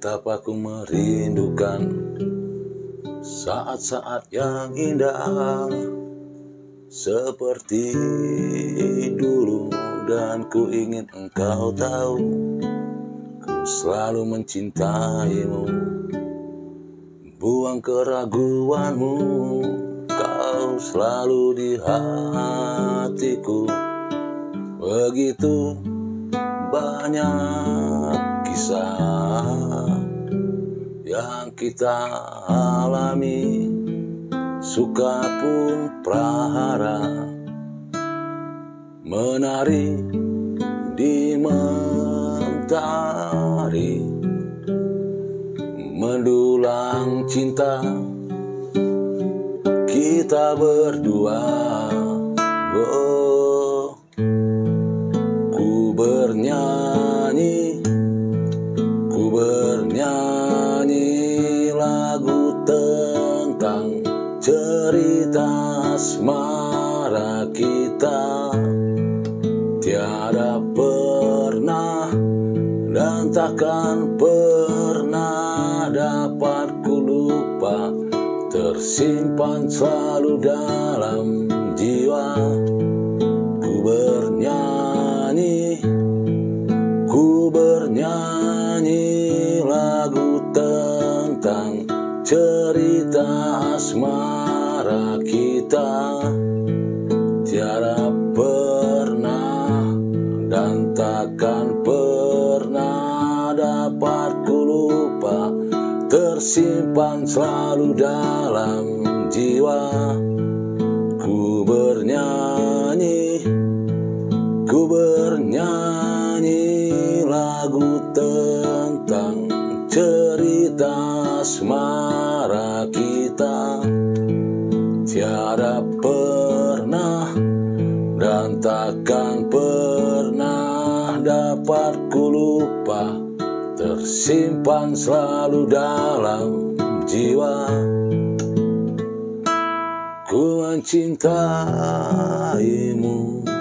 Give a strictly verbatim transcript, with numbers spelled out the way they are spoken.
Betapa ku merindukan saat-saat yang indah seperti dulu, dan ku ingin engkau tahu, ku selalu mencintaimu. Buang keraguanmu, kau selalu di hatiku. Begitu banyak kisah yang kita alami, suka pun prahara, menari di mentari, mendulang cinta kita berdua. Oh, ku bernyanyi, ku bernyanyi lagu tentang cerita asmara kita. Tiada pernah dan takkan pernah dapat ku lupa, tersimpan selalu dalam jiwa. Ku bernyanyi, ku bernyanyi lagu tentang cerita asmara kita. Tiada pernah dan takkan pernah dapat ku lupa, tersimpan selalu dalam jiwa. Ku bernyanyi, ku bernyanyi lagu tentang cerita asmara kita. Tiada pernah dan takkan pernah dapat ku lupa, tersimpan selalu dalam jiwa. Ku mencintaimu.